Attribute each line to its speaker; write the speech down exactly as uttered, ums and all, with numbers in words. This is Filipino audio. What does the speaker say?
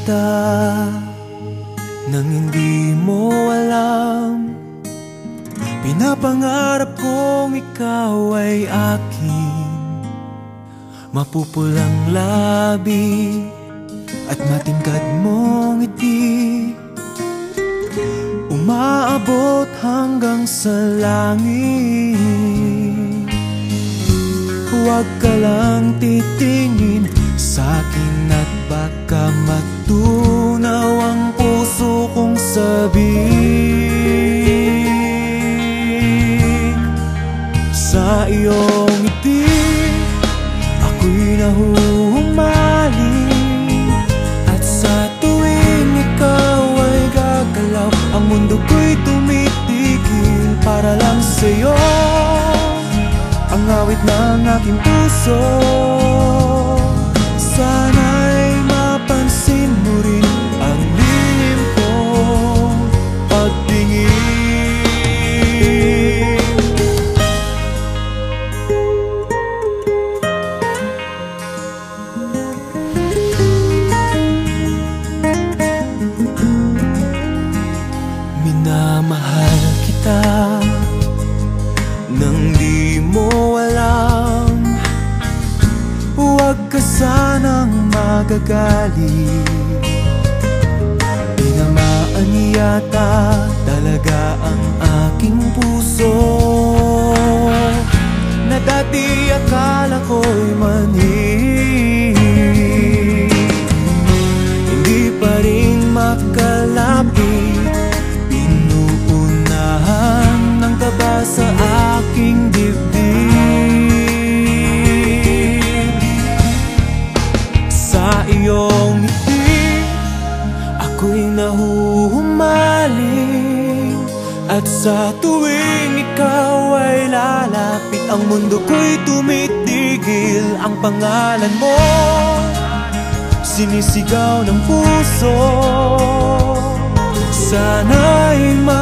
Speaker 1: kita nang hindi mo alam. Pinapangarap kong ikaw ay akin, mapupulang labi at matingkad mong ngiti, umaabot hanggang sa langit. Huwag ka lang titingin sa'kin at baka matunaw ang puso kong sabihin. Sa iyong ngiti ako'y nahuhumaling, at sa tuwing ikaw ay gagalaw, ang mundo ko'y tumitigil para lang sa'yo. Ang awit ng aking puso, sana'y mapansin mo rin ang lihim kong pagtingin. Minamahal kita nang di mo alam. Huwag ka sanang magagalit, tinamaan yata talaga ang aking puso, na dati akala ko'y manhid. Hindi pa rin makalapit, inuunahan ng kaba sa aking dibdib. Sa iyong ngiti ako'y nahuhumaling, at sa tuwing ikaw ay lalapit, ang mundo ko'y tumitigil. Ang pangalan mo sinisigaw ng puso, sana'y